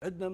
عندنا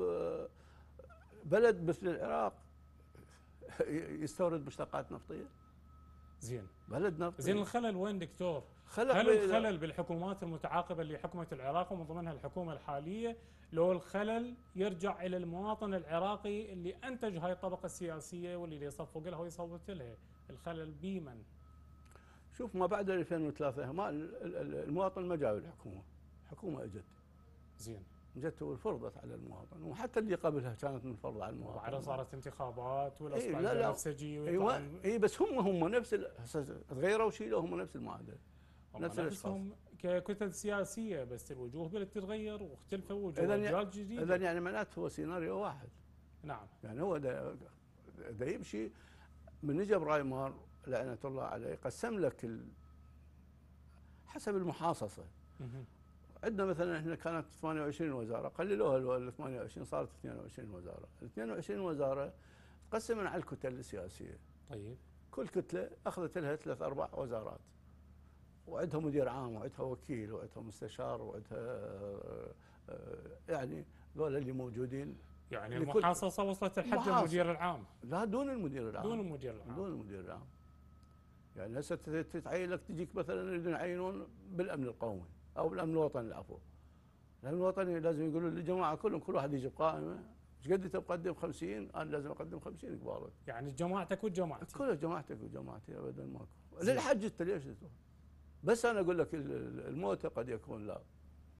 بلد مثل العراق يستورد مشتقات نفطيه. زين. بلد نفطي. زين، الخلل وين دكتور؟ خلل هل الخلل بالحكومات المتعاقبه اللي حكمت العراق ومن ضمنها الحكومه الحاليه، لو الخلل يرجع الى المواطن العراقي اللي انتج هاي الطبقه السياسيه واللي يصفق لها ويصوت لها؟ الخلل بمن؟ شوف، ما بعد 2003 ما المواطن ما جاء الحكومه، الحكومه اجت. زين. جت وفرضت على المواطن، وحتى اللي قبلها كانت منفرضه على المواطن. وبعدها صارت انتخابات إيه والاصبع لا بنفسجي ايوه اي، بس هم نفس تغيروا وشيلوا، هم نفس المعادله، نفس الاشخاص ككتل سياسيه، بس الوجوه بدات تتغير واختلفوا وجوه اذا اجيال جديده. اذا يعني معناته هو سيناريو واحد. نعم. يعني هو ده يمشي من نجا برايمر لعنه الله عليه، قسم لك حسب المحاصصه. عندنا مثلا احنا كانت 28 وزاره، قللوها ال 28 صارت 22 وزاره، ال 22 وزاره تقسم على الكتل السياسيه. طيب. كل كتله اخذت لها 3 4 وزارات، وعندها مدير عام وعندها وكيل وعندها مستشار وعندها يعني ذول اللي موجودين. يعني المحاصصه وصلت لحد المدير العام؟ لا، دون المدير العام. دون المدير العام. دون المدير العام. يعني هسه تتعين لك، تجيك مثلا يريدون يعينون بالامن القومي او بالامن الوطني، العفو. الامن الوطني لازم يقولوا للجماعه كلهم، كل واحد يجيب قائمه، ايش قد تبي تقدم 50؟ انا لازم اقدم 50 قبالك. يعني جماعتك وجماعتي؟ كلها جماعتك وجماعتي، ابدا ماكو. للحج انت ليش تروح؟ بس انا اقول لك الموت قد يكون لا.